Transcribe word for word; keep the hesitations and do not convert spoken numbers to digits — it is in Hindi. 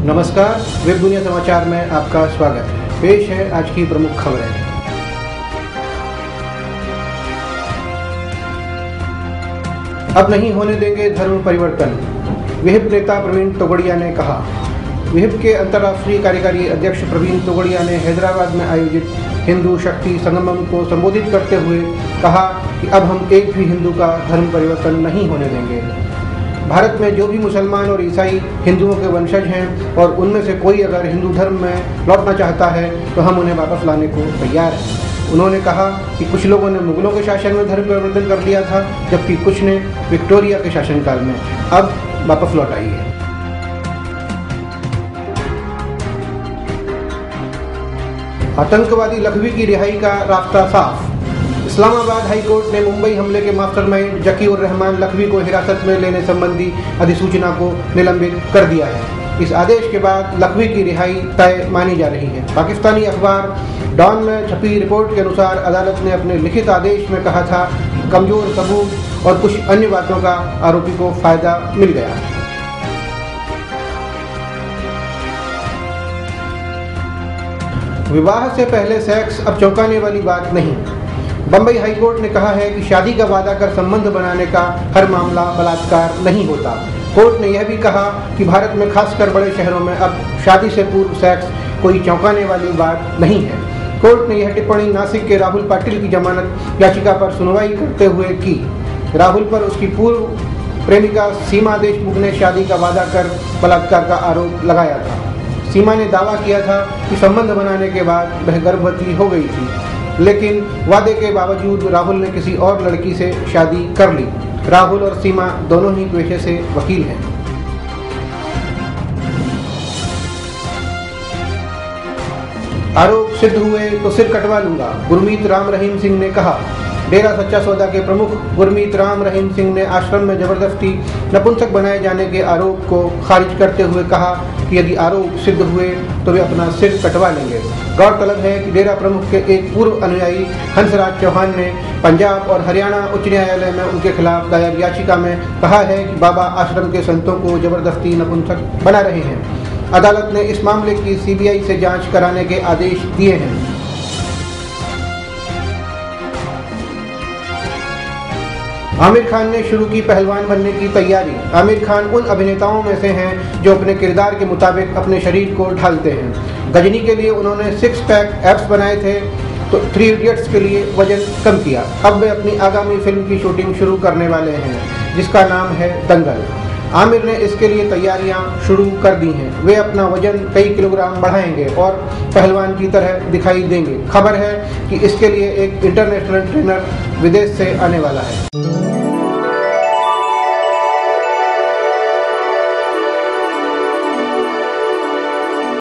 नमस्कार, वेब दुनिया समाचार में आपका स्वागत है। पेश है आज की प्रमुख खबरें। अब नहीं होने देंगे धर्म परिवर्तन, विहिप नेता प्रवीण तोगड़िया ने कहा। विहिप के अंतर्राष्ट्रीय कार्यकारी अध्यक्ष प्रवीण तोगड़िया ने हैदराबाद में आयोजित हिंदू शक्ति संगमम को संबोधित करते हुए कहा कि अब हम एक भी हिंदू का धर्म परिवर्तन नहीं होने देंगे। भारत में जो भी मुसलमान और ईसाई हिंदुओं के वंशज हैं और उनमें से कोई अगर हिंदू धर्म में लौटना चाहता है तो हम उन्हें वापस लाने को तैयार हैं। उन्होंने कहा कि कुछ लोगों ने मुगलों के शासन में धर्म परिवर्तन कर लिया था, जबकि कुछ ने विक्टोरिया के शासनकाल में। अब वापस लौट आइए। आतंकवादी लखवी की रिहाई का रास्ता साफ। इस्लामाबाद हाई कोर्ट ने मुंबई हमले के मास्टरमाइंड जकीउर रहमान लखवी को हिरासत में लेने संबंधी अधिसूचना को निलंबित कर दिया है। इस आदेश के बाद लखवी की रिहाई तय मानी जा रही है। पाकिस्तानी अखबार डॉन में छपी रिपोर्ट के अनुसार अदालत ने अपने लिखित आदेश में कहा था कि कमजोर सबूत और कुछ अन्य बातों का आरोपी को फायदा मिल गया। विवाह से पहले सेक्स अब चौंकाने वाली बात नहीं। बम्बई हाईकोर्ट ने कहा है कि शादी का वादा कर संबंध बनाने का हर मामला बलात्कार नहीं होता। कोर्ट ने यह भी कहा कि भारत में खासकर बड़े शहरों में अब शादी से पूर्व सेक्स कोई चौंकाने वाली बात नहीं है। कोर्ट ने यह टिप्पणी नासिक के राहुल पाटिल की जमानत याचिका पर सुनवाई करते हुए की। राहुल पर उसकी पूर्व प्रेमिका सीमा देशमुख ने शादी का वादा कर बलात्कार का आरोप लगाया था। सीमा ने दावा किया था कि संबंध बनाने के बाद वह गर्भवती हो गई थी, लेकिन वादे के बावजूद राहुल ने किसी और लड़की से शादी कर ली। राहुल और सीमा दोनों ही पेशे से वकील हैं। आरोप सिद्ध हुए तो सिर कटवा लूंगा, गुरमीत राम रहीम सिंह ने कहा। डेरा सच्चा सौदा के प्रमुख गुरमीत राम रहीम सिंह ने आश्रम में जबरदस्ती नपुंसक बनाए जाने के आरोप को खारिज करते हुए कहा कि यदि आरोप सिद्ध हुए तो वे अपना सिर कटवा लेंगे। गौरतलब है कि डेरा प्रमुख के एक पूर्व अनुयायी हंसराज चौहान ने पंजाब और हरियाणा उच्च न्यायालय में उनके खिलाफ दायर याचिका में कहा है कि बाबा आश्रम के संतों को जबरदस्ती नपुंसक बना रहे हैं। अदालत ने इस मामले की सीबीआई से जांच कराने के आदेश दिए हैं। आमिर खान ने शुरू की पहलवान बनने की तैयारी। आमिर खान उन अभिनेताओं में से हैं जो अपने किरदार के मुताबिक अपने शरीर को ढालते हैं। गजनी के लिए उन्होंने सिक्स पैक एब्स बनाए थे तो थ्री इडियट्स के लिए वजन कम किया। अब वे अपनी आगामी फिल्म की शूटिंग शुरू करने वाले हैं, जिसका नाम है दंगल। आमिर ने इसके लिए तैयारियां शुरू कर दी हैं। वे अपना वजन कई किलोग्राम बढ़ाएंगे और पहलवान की तरह दिखाई देंगे। खबर है कि इसके लिए एक इंटरनेशनल ट्रेनर विदेश से आने वाला है।